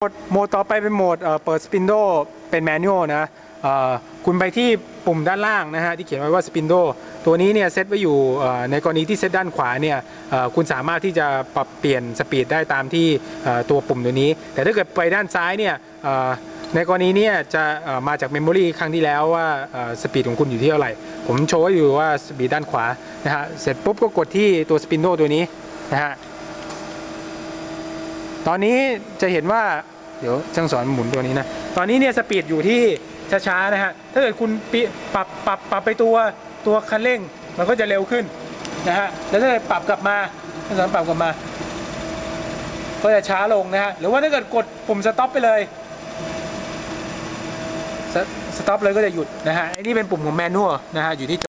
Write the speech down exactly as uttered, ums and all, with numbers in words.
โหมดต่อไปเป็นโหมดเปิดสปินโดเป็นแมนนวลนะคุณไปที่ปุ่มด้านล่างนะฮะที่เขียนไว้ว่าสปินโดตัวนี้เนี่ยเซตไว้อยู่ในกรณีที่เซตด้านขวาเนี่ยคุณสามารถที่จะปรับเปลี่ยนสปีดได้ตามที่ตัวปุ่มตัวนี้แต่ถ้าเกิดไปด้านซ้ายเนี่ยในกรณีนี้จะมาจากเมมโมรีครั้งที่แล้วว่าสปีดของคุณอยู่ที่เท่าไหร่ผมโชว์อยู่ว่าสปีดด้านขวานะฮะเสร็จปุ๊บก็กดที่ตัวสปินโดตัวนี้นะฮะตอนนี้จะเห็นว่าเดี๋ยวช่างสอนหมุนตัวนี้นะตอนนี้เนี่ยสปีดอยู่ที่ช้าๆนะฮะถ้าเกิดคุณปรับปรับปรับไปตัวตัวคันเร่งมันก็จะเร็วขึ้นนะฮะแล้วถ้าเกิดปรับกลับมาช่างสอนปรับกลับมาก็จะช้าลงนะฮะหรือว่าถ้าเกิดกดปุ่มสต็อปไปเลยสต็อปเลยก็จะหยุดนะฮะอันนี้เป็นปุ่มของแมนนวลนะฮะอยู่ที่